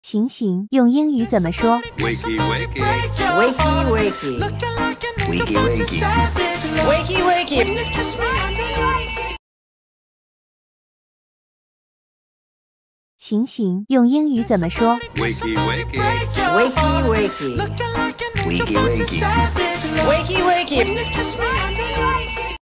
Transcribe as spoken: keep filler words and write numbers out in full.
醒醒，用英语怎么说 Wakey, wakey. Wakey, wakey. Wakey, wakey. Wakey, wakey. 醒醒，用英语怎么说 Wakey, wakey. Wakey, wakey. Wakey, wakey. Wakey, wakey.